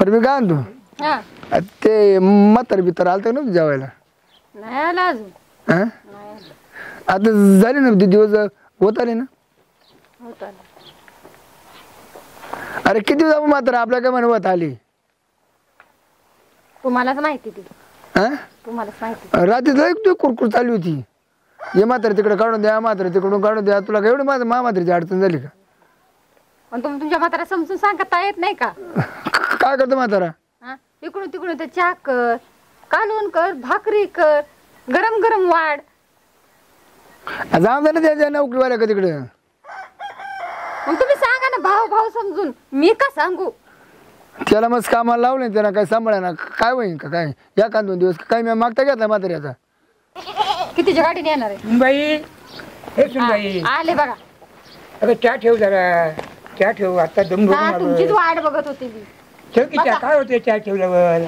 पण मी काय म्हणतो हा ते म्हातार बितर आलतं ना जेवायला नाही आला अजून हा नाही आला आता झाले ना ते दिवस होत आले ना होत आला अरे किती दिवस म्हातारा आपल्या काय म्हणत आली तुम्हालाच माहिती ती हा तुम्हालाच माहिती रात्री लई तू कुरकुर चालली होती ये म्हातारा तिकडे काढून द्या म्हातारा तिकडून काढून द्या तुला एवढी माझं म्हातारीची अडचण झाली का पण तुम्ही तुमच्या म्हातारा समजून सांगता येत नाही का काय करतो म्हातारा हा इकडून तिकडून ते चहा कर कालवण कर भाकरी कर गरम गरम वाढ जाऊन दे ना त्याच्या नोकरीवाल्या का तिकडे मग तुम्ही सांगा ना भाऊ भाऊ समजून मी का सांगू त्याला मस्त कामाला लावलं त्याला काय सांभाळा ना काय होईन का काय या का 2 दिवस काय मी मागता घेतला म्हाताऱ्याचा कितीच्या गाडीने येणार आहे बाई हे सुनबाई आले बघा अगं चहा ठेव जरा चहा ठेव आता दम हा भरून तुमचीच आलोय. वाट बघत होती मी ठेव की चहा काय होते चहा ठेवल्यावर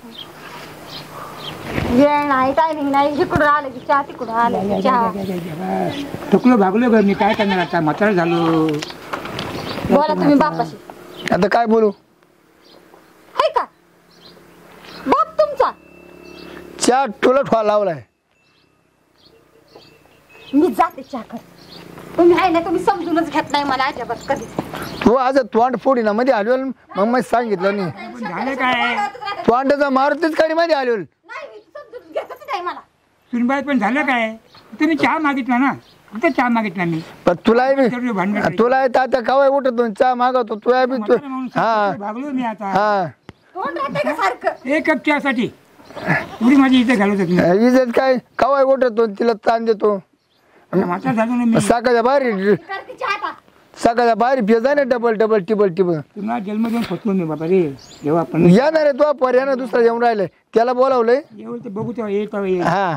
वेळ नाही टायमिंग नाही इकडून आलं की चहा तिकडून आलं की चहा थकलो भागलो ग मी काय करणार आता म्हातारा झालो बोला तुम्ही बापाशी आता काय बोलू आहे का बाप तुमचा चहा टोला ठोला लावलाय मी जाते चहा कर तुम्ही आहे ना तुम्ही समजूनच घेत नाही मला अजिबात कधी तू आज तोंड फोडी ना मध्ये आलो मग मी सांगितलं नाही पण झालं काय तोंडाचा मारुतीच काढी मध्ये आलो नाही मी समजून घेतच नाही मला सुनबाई पण झालं काय तुम्ही चहा मागितला ना कुठं चहा मागितला मी पण तुला भांडण तुला तात्या कवाय उठतो चहा मागवतो तुला बी तू हा भागलो मी आता हा तोंड राहते का सारखं एक कप चहासाठी पुढे माझी इथे घालत होती इज्जत काय कवाय उठतो तिला ताण देतो म्हातारा झालो ना मी सकाळच्या बाहेर करते चहा आता सकाळच्या बाहेर पिजा ना डबल डबल टिबल टिबल पुन्हा जन्म देऊन फसलो मी बाबा रे जेव्हा आपण येणार आहे तो पर्याय दुसरा येऊन राहिलाय त्याला बोलावलंय एवढं ते बघू तेव्हा येत येईल हा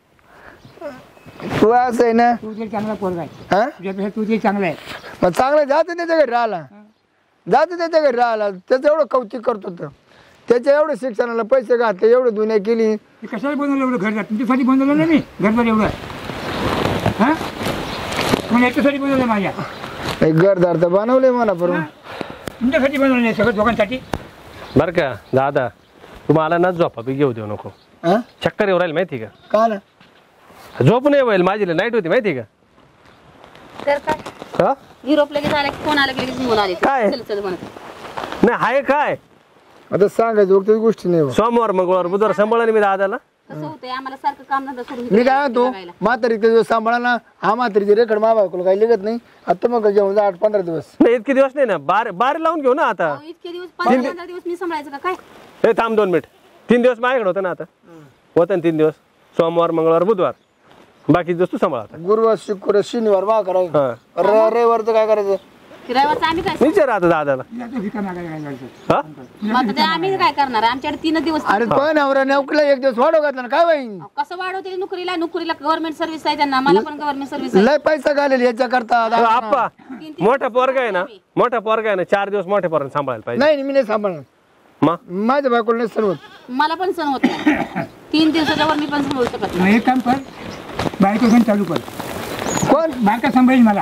तू असं आहे ना तू तरी चांगला पोरगा आहे हा तुझ्यापेक्षा तू तरी चांगला आहे मग चांगलं जातं त्याच्या घरी राहिला जातं त्याच्या घरी राहिला त्याचं एवढं कौतुक करतो तर त्याच्या एवढं शिक्षणाला पैसे घातले एवढं दुनिया केली ते कशाला बनवलं एवढं घर तुमच्यासाठी बनवलं ना मी घरदार एवढं हा मग याच्यासाठी बनवलं माझ्या घरदार तर बनवले मला बरोबर तुमच्यासाठी बनवलं सगळं दोघांसाठी बरं का दादा तुम्हाला ना झोपा बी घेऊ देऊ नको हा चक्कर येऊ राहील माहिती का का ना झोप नाही होईल माझी नाईट होती माहिती का तर काय हा युरोप लगेच आला की फोन आला की लगेच निघून आले काय? चल चल म्हणत नाही आहे काय आता सांगायचं वक्त गोष्टी नाही बा. सोमवार मंगळवार बुधवार सांभाळा मी दादाला कसं होतंय आम्हाला सारखं काम धंदा सोडून मी काय म्हणतो म्हातारी दिवस सांभाळा ना हा म्हातारीचे रेकड मा बायकोला काही लिखत नाही आता मग घेऊन जा 8-15 दिवस नाही इतके दिवस नाही ना बारी लावून घेऊ ना आता इतके दिवस 15 दिवस मी सांभाळायचं का काय हे थांब 2 मिनिट 3 दिवस माझ्याकडे होतं ना आता होतं ना 3 दिवस सोमवार मंगळवार बुधवार बाकी दिवस तू सांभाळ आता गुरुवार शुक्रवार शनिवार मा करायचं हा रविवार तर काय करायचं फिरायचं आम्ही काय विचार आता दादाला आता भिका मागायला जायचं हा मग आता ते आम्ही काय करणार आमच्याकडे 3 दिवस अरे पण नवरा नोकरीला 1 दिवस वाढव घातला ना काय होईन कसं वाढवते नोकरीला गव्हर्नमेंट सर्व्हिस आहे त्यांना मला पण गव्हर्नमेंट सर्व्हिस आहे लय पैसा घालेल याच्या करता आप्पा मोठा पोरगा आहे ना 4 दिवस मोठ्या पोरांना सांभाळायला पाहिजे नाही मी नाही सांभाळणार मग माझ्या बायकोला नाही सर्व मला पण सण होत नाही 3 दिवसाच्या वर मी पण सांभाळू शकत मग एक काम कर बायको घेऊन चालू कर कोण बायका सांभाळील मला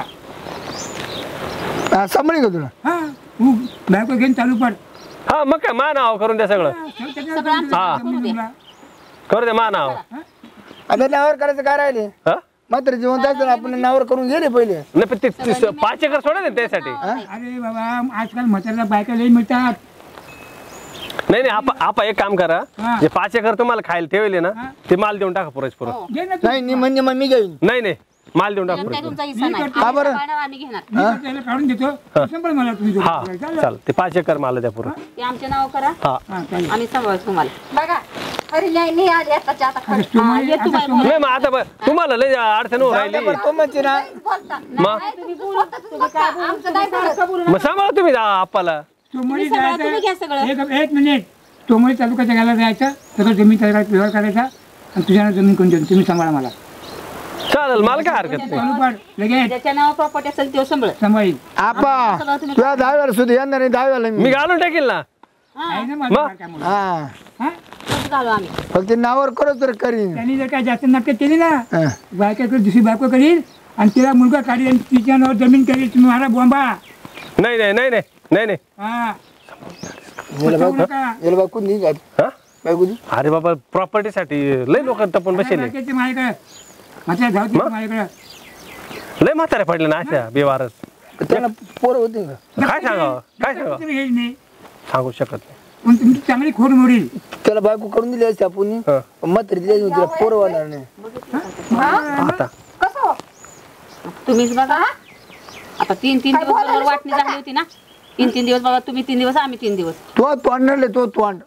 सांभाळी का तुला हा तू बायको घेऊन चालू कर हा मग काय मा नाव करून द्या सगळं सगळं आमचं हा करू द्या. करू द्या मा नाव आता नावर करायचं काय राहिले हा मात्र जिवंत असताना आपण नावर करून गेले पहिले नाही पण ते 5 एकर सोडा ना त्यासाठी अरे बाबा आजकाल म्हाताऱ्याला बायका लई मिळतात नाही आपा एक काम करा हा. जे 5 एकर तुम्हाला खायला ठेवले ना ते माल देऊन टाका पुरेच पुरं घे ना तू. नाही म्हणजे मग मी घेईन नाही माल देऊन टाका काय पुरेच तुमचा हिस्सा नाही का बरं? आम्ही सांभाळणार, आम्ही घेणार मी त्याला काढून देतो सांभाळ मला तुम्ही हा दोघं. चाल ते 5 एकर माल द्या पुरं ते आमचे नाव करा हा हा, चालेल. आम्ही सांभाळतो तुम्हाला बघा अरे नाही आली आताच्या आता आता तुम्हाला- हा, ये तू आता बाई, तुम्हाला- नाही मग आता तुम्हाला लय अडचण होऊ राहिली तो म्हणते ना बोलता. मग तुम्ही बोलता, आमचं नाही बोलत. मग सांभाळा तुम्ही आप्पाला सोमवारी तुम्ही सगळं- तुम्ही घ्या सगळं. जायचं एक मिनिट सोमवारी तालुक्याच्या गाला जायचं सगळं जमीन त्याला व्यवहार करायचा आणि तुझ्या जमीन कोण देऊन तुम्ही सांभाळा मला चालेल मला काय हरकत नाही चालू पाड लगेच ज्याच्या नाव प्रॉपर्टी असेल ते सांभाळ सांभाळील आपा तुला 10 वेळा सुद्धा येणार नाही 10 वेळा मी घालून टाकील ना आहे ना मग? मला काय मुलं? हा हा? कसं घालू आम्ही फक्त नावर करत तर करीन त्यांनी जर काय जास्त नाटक केली ना हा. बायकाकडे दुसरी बायको करील आणि तिला मुलगा काढील आणि तिच्या नावावर जमीन करील तुम्ही मला बोंबा नाही हा पचवू नका. याला बायको नाही जात हा बायको दी. अरे बाबा प्रॉपर्टीसाठी लय लोक तपून बसेले बाकीचे माझ्याकडे माझ्या धावते माझ्याकडे लय म्हातारे पडले ना अशा बेवारस त्यांना पोरं होते का काय सांगावं काय सांगावं तुम्ही हेच नाही सांगू शकत नाही पण तुमची चांगली खोड मोडील. त्याला बायको करून दिली असते आपण हा. मात्र दिली असती, तिला पोरं होणार नाही. आता कसं तुम्हीच बघा आता 3 दिवस बरोबर वाटणी झाली होती ना 3 दिवस बघा तुम्ही 3 दिवस आम्ही 3 दिवस तो तोंडले तो तोंड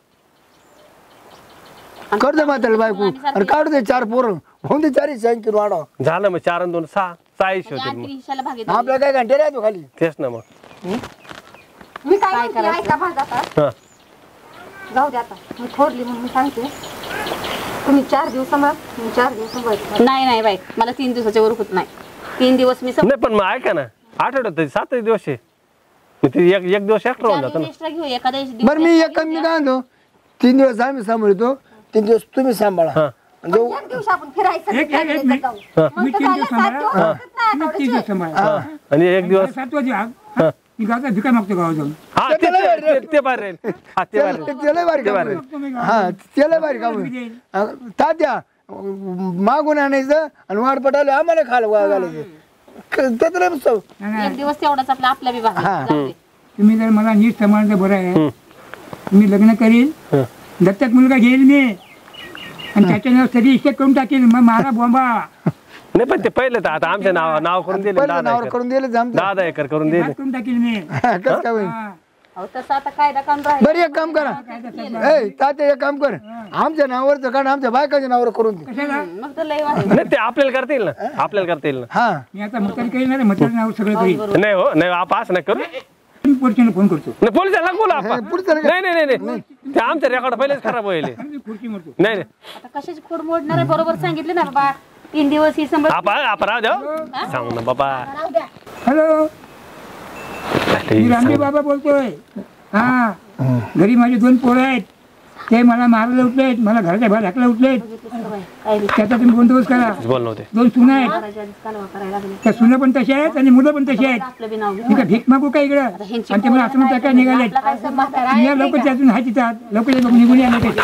करते म्हाताला बायको अरे काढू दे 4 पोरं होऊन दे 4 संख्येन वाढव. झालं मग 4 आणि 2 6 6 होते मग हिशाला भागी आपल्या काय घंटे राहतो खाली. तेच ना मग मी काय म्हणते, ऐका माझा आता. हा जाऊ दे आता मी थोरली म्हणून मी सांगते तुम्ही 4 दिवस सांभाळ मी 4 दिवस सांभाळते. नाही बाई मला 3 दिवसाच्या वर होत नाही 3 दिवस मी नाही पण मग ऐका ना आठवड्यात 7 दिवस आहे मग ते एक दिवस एक्स्ट्रा होऊन जातो ना एक्स्ट्रा घेऊ एखाद्या बरं मी एक मी काय म्हणतो 3 दिवस आम्ही सांभाळतो 3 दिवस तुम्ही सांभाळा. हा जाऊ एक दिवशी आपण फिरायचं एक नाही, मिनिट. जाऊ. हा. मी 3 दिवस सांभाळा तुम्ही 3 दिवस सांभाळा. हा. आणि एक दिवस 7 वाजे मी गावाचा भिका मागतो गावात जाऊन. हा ते बाहेर राहील हा ते बाहेर राहील. त्याला बारी ते काम बाहेर तुम्ही हा त्याला बारी काम तात्या मागून आणायचं आणि वाढ पटायला आम्हाला खायला घालायचं त्याला सव. एक दिवस तेवढाच आपल्या विभाग तुम्ही जर मला नीट सांभाळलं बरं आहे मी लग्न करीन हं. दत्तक मुलगा घेईल मी आणि त्याच्या नाव सगळी इष्ट करून टाकेल मग मारा बॉम्बा. नाही पण ते पहिले तर आता आमच्या नाव करून दिले पहिलं नावावर करून दिले जमतं. 10 एकर करून दिले घात करून टाकेल मी. कसं काय होईल? हा. अहो तसं आता कायदा काढून राहील बरं एक काम करा ए तात्या एक काम कर आमच्या नावावरचं काढ आमच्या बायकाच्या नावावर करून दे. कशाला मग तर लय वाईट. नाही ते आपल्याला करता येईल ना आपल्याला करता येईल ना हा मी आता म्हातारी करीन ना म्हातारी नाव सगळं करीन. नाही हो नाही आप असं नाही करू मी पोलिसांना फोन करतो नाही पोलिसांना बोला आपण पुढचं नाही नाही नाही नाही ते आमचं रेकॉर्ड पहिलेच खराब होईल मी खुर्ची मारतो. नाही नाही आता कशाची खोड मोडणार आहे बरोबर सांगितले ना बाबा 3 दिवस ही सांभाळ आपण राहू द्या सांगू ना बाबा हॅलो मी रामदेव बाबा बोलतोय. हा घरी माझे 2 पोरं आहेत ते मला मारायला उठलेत मला घराच्या बाहेर हाकला उठलेत त्याचा तुम्ही बंदोबस्त करा. बोल नव्हते 2 सुना आहेत कालवा करायला लागले त्या सुना पण तशा आहेत आणि मुलं पण तशी आहेत. आपलं बी नाव घेऊ मी काय भीक मागू का इकडं आणि ते मला असं म्हणतात काय निघालेत आपला काय म्हातारा आहे. या लोक त्यातून हाय तिथं लोक निघून आले ते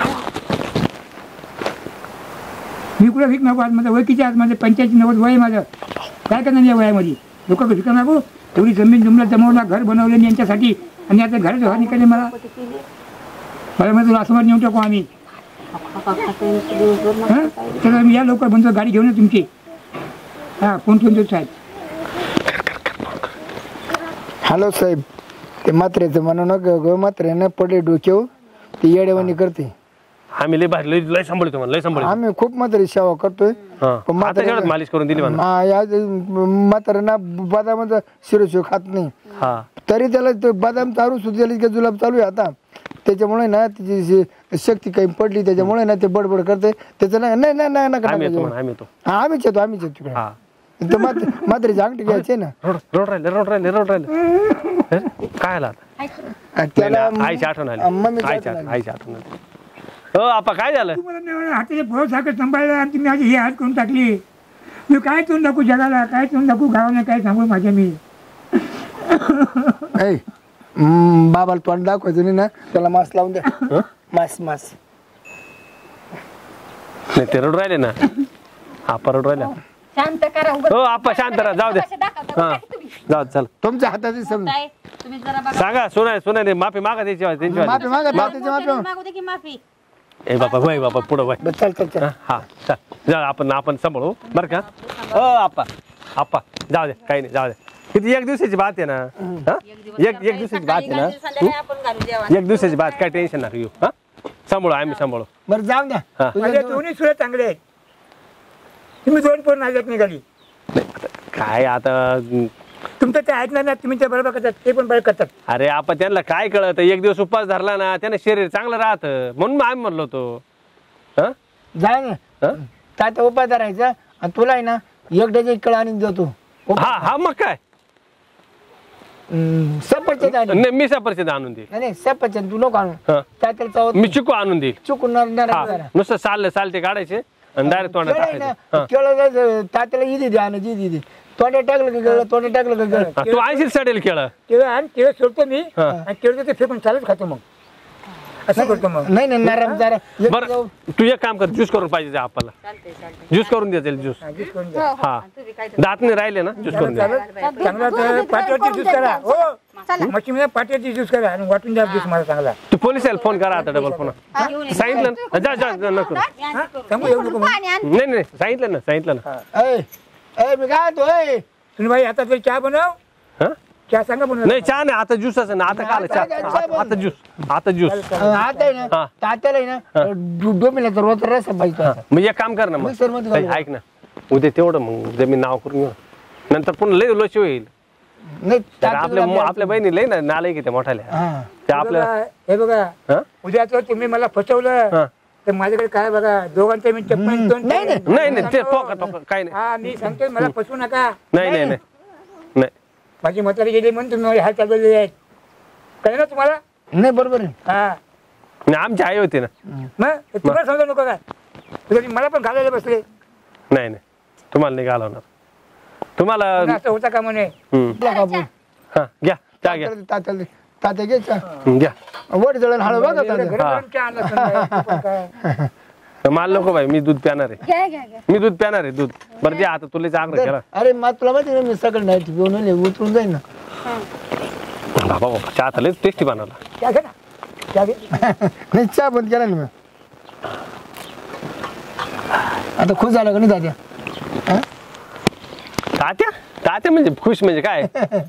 मी कुठं भीक मागू आज माझं वय किती आज माझं 85-90 वय आहे माझं काय करणार या वयामध्ये लोक भिका मागू तेवढी जमीन जुमला जमवला घर बनवले मी यांच्यासाठी आणि आता घरात बाहेर निघाले मला माझं आसमान नेऊन टाकू आम्ही. हं? तर आम्ही या लवकर बनतो गाडी घेऊन या तुमची. हा फोन देतो साहेब. हॅलो साहेब ते मात्रेचं म्हणू नका ग मात्र्यानं पडले डोक्यावर ते येडेवानी करते. आम्ही लय बाहेर लय सांभाळतो मला लय सांभाळतो आम्ही खूप म्हातारी सेवा करतोय पण आता एवढंच मालिश करून दिली म्हणा म्हाताऱ्यांना बदामाचा शिरोशिव खात नाही हा तरी त्याला ते बदाम चालू सुचले की जुलाब चालू आहे आता त्याच्यामुळे ना तिची शक्ती काही पडली त्याच्यामुळे ना ते बडबड करते त्याचं नाही नाही नाही नका आम्ही नका येतो जेवण. म्हणा आम्ही येतो हा, आम्हीच येतो तिकडे हा तर म्हातारीची अंगठी घ्यायची ना रोड राहिले काय आला आता त्याला आईची आठवण आली मम्मीची आईची आठवण आली. आईची आठवण आली हो आपा काय झालं तुम्हाला नाही म्हणा, हाताचे फळ साखर सांभाळलं आणि तुम्ही माझी हे हात करून टाकली. मी काय तोंड दाखवू जगाला काय तोंड दाखवू गावाला काय सांगू माझ्या मी. ऐ, बाबाला तोंड दाखवायचं नाही ना त्याला मास लावून द्या मास नाही ते रोड राहिले ना आपा रोड राहिला शांत करा उगाच. हो आपा शांत राहा जाऊ दे कसे दाखवता हा काय तुम्ही? जाऊ चल तुमच्या हाताची समज काय तुम्ही जरा बघा सांगा सुनाय माफी मागा त्यांची त्यांची माफी मागा त्याची माफी मागा. मागू दे की माफी ए बाबा वय बाबा पुढं वय बरं, चल चल चल हा चल जा आपण सांभाळू बरं का हो आप्पा जाऊ दे काही नाही जाऊ दे किती 1 दिवसाची बात आहे ना हा? एक दिवसाची बात आहे ना संध्याकाळी आपण घालू जेवण 1 दिवसाची बात काय टेन्शन नाही घेऊ हा सांभाळू आम्ही सांभाळू बरं जाऊ द्या हा. माझ्या दोन्ही सुद्धा चांगले आहेत. तुम्ही 2 पोर नाजक निघाली काय आता तुमचं ते ऐकणार ना तुम्ही ते बरोबर करतात ते पण बरोबर करतात. अरे आपण त्यांना काय कळत 1 दिवस उपवास धरला ना त्यानं शरीर चांगलं राहतं म्हणून आम्ही म्हणलो होतो हा जा ना तात्या उपाय धरायचा आणि तुला आहे ना 1 डझन कळ आणून देतो हा मग काय सफरचंद आणून नाही मी सफरचंद आणून देईल नाही सफरचंद तू नको आणू हा. तात्याला चावत मी चिकू आणून देईल चुकून हा नुसतं सालते काढायचे आणि डायरेक्ट तोंडात टाकायचे हा. केळं तात्याला इथे दे आणि जी दे तोंडात टाकलं का गळलं तोंडात टाकलं का गळलं तू ऐंशी चढेल केळं केळं आणि केळं सोडतो मी हा. आणि केळं ते फेकून चालत खातो मग असं करतो मग. नाही नाही नरम जरा एक बरं जाऊ. तू एक काम कर ज्यूस करून पाहिजे आपल्याला चालतंय चालतंय ज्यूस करून द्या ज्यूस हा, ज्यूस करून द्या. हा तुम्ही काय दात नाही राहिले ना ज्यूस करून द्या चांगला तर पाट्यावरची ज्यूस करा हो मच्छीमध्ये पाट्यावरची ज्यूस करा आणि वाटून द्या ज्यूस मला चांगला. तू पोलिसाला फोन करा आता डबल फोन सांगितलं ना जा जा जा, नको हा? सांगू येऊ नको मग. नाही नाही सांगितलं ना ऐ ऐ मी काय तो ऐ तुम्ही बाई आता तरी चहा बनव हा चहा सांगा बनव. नाही चहा नाही आता ज्यूस असं ना आता काय आता ज्यूस आता आहे ना हा. तात्याला आहे ना डोमिला तर रोज रस पाहिजे आता. मग एक काम कर ना मग मिक्सर मध्ये ऐक ऐक ना उद्या तेवढं मग जमीन नाव करून घेऊ नंतर पुन्हा लय लोची होईल नाही तर आपल्या बहिणी लय ना नालाय की त्या मोठ्याल्या हा त्या आपल्या हे बघा हा? उद्या तर तुम्ही मला फसवलं हा. तर माझ्याकडे काय बघा दोघांचं मी चप्पल दोन नाही, नाही. नाही ते टोका काही नाही हा मी सांगतोय मला फसवू नका. नाही माझी म्हातारी गेली म्हणून तुम्ही हात चालवलेले आहेत कळलं ना तुम्हाला. नाही बरोबर आहे हा नाही आमची आई होती ना मग हे तुम्हाला समजा नको काय तुम्ही मला पण घालायला बसले नाही तुम्हाला नाही घालवणार तुम्हाला असं होता का म्हणे. आपला कापूर. हा घ्या चहा घ्या तात्याला तात्या घ्यायचा घ्या वड जळण हळू बघा तात्या गरम चहा आणला समजा, पण काय. माल नको बाई मी दूध प्याणार आहे घ्या घ्या घ्या मी दूध प्याणार आहे दूध बरं द्या आता तुला आग्रह केला अरे मग तुला माहिती ना मी सगळं नाही घेऊन आले उतरून जाईन ना बाबा चहा तर लय टेस्टी बनवला चहा घे ना चहा घे. नाही चहा बंद केला ना मी आता खुश झाला का नाही तात्या हा? तात्या तात्या म्हणजे खुश म्हणजे काय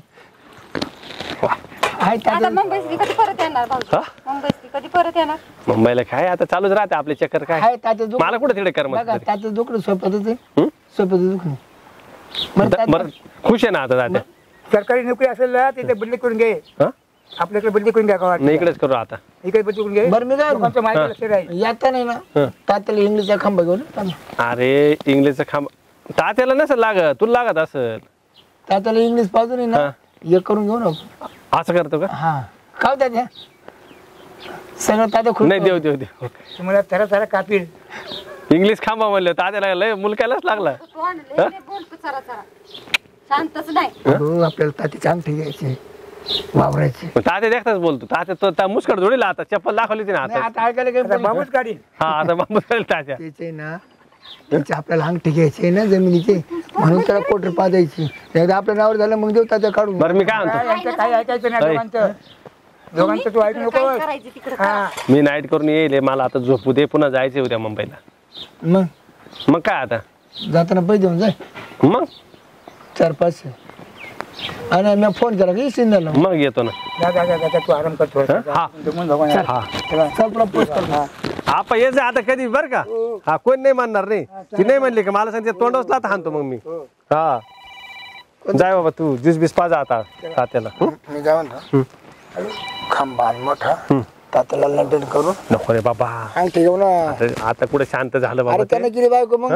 आहे आता तात्या मुंबईतली कधी परत येणार भाऊ हा? मुंबईतली कधी परत येणार मुंबईला काय आता चालूच राहते आपले चक्कर काय आहे तात्या दुख मला कुठे तिकडे कर मग बघा तात्या दुखणं सोपतच आहे हं? सोपतच दुखणं बरं तात्या बरं खुश आहे ना आता तात्या सरकारी नोकरी असेल ना तिथे बदली करून घे हा? आपल्याकडे बदली करून घ्या गावात नाही इकडेच करू आता इकडे बदली करून घे बरं मी काय लोकांचं माहिती लक्ष राहील. येता नाही ना हं. तात्याला इंग्लिशचा खांबा घेऊन अरे इंग्लिशचा खांब तात्याला नसेल लागत तुला लागत असेल तात्याला इंग्लिश पाहतो नाही ना हा. हे करून घेऊ ना असं करतो का हा का तात्या सगळं तात्या खुश नाही देऊ तुम्हाला थरा थरा कापील इंग्लिश खांबा म्हणलं तात्याला लय मुलक्यालाच लागला तू आणले लय बोलतो चरा चरा शांतच नाही हो आपल्याला तात्याची अंगठी घ्यायची वावरायची मग तात्या देखताच बोलतो तात्या तो मुस्कड जोडीला आता चप्पल दाखवली होती ना नाही आता आता ऐकायला आता गेलं बाबूच काढील हा आता बाबा करेल तात्या त्याचे ना त्याची आपल्याला अंगठी घ्यायची ना जमिनीची म्हणून त्याला कोटर पाजायची एकदा आपल्या नावावर झालं मग देऊ तात्या काढून बरं मी काय काय म्हणतो यांचं काही ऐकायचं नाही ऐ. दोघांचं तू ऐकू नको काय करायचं तिकडे हा मी नाईट करून येईल मला आता झोपू दे पुन्हा जायचे उद्या मुंबईला मग मग काय आता जाताना पैसे देऊन जाय मग 4-5 आणि मी फोन केला की सिंधला मग येतो ना जा तू आराम कर थोडं. हा. जमून भगवान हा चला. चल पोस्ट कर हा. आपण ये जा आता कधी बर का हा कोण नाही म्हणणार नाही ती नाही म्हणली का मला सांगते तोंडवसला आता हाणतो मग मी हा जाय बाबा तू ज्यूस बीस पाजा आता तात्याला हं? मी काय म्हणतो खांबा आणि मोठा तात्याला लंडन करून नको रे बाबा अंगठी घेऊ ना आता कुठे शांत झालं बाबा अरे ते? त्याने केली बायको मग हं?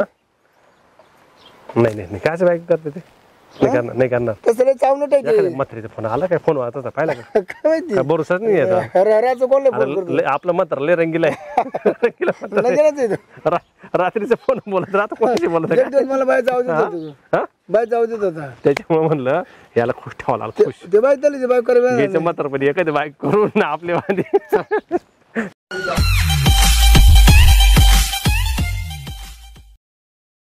नाही कायच बाईक करते ते नाही करणार तसं लय चावलं टाकी म्हातारीचा फोन आला काय फोन वाजत होता पाहिला का काय माहिती काय भरोसाच नाही येत राचं कोणला फोन करतो आपलं म्हातार लय रंगीला आहे रंगीला म्हातारं आहे. नजरच येतो रात्रीचा फोन बोलत राहतो कोणाशी बोलत एक दिवस मला बाय जाऊ देत होता हा बाय जाऊ देत होता त्याच्यामुळे म्हणलं याला खुश ठेवायला खुश ते बाय चालली ते बाय करे घ्यायचं म्हातार पण एखादी बाईक करून आपले वांदे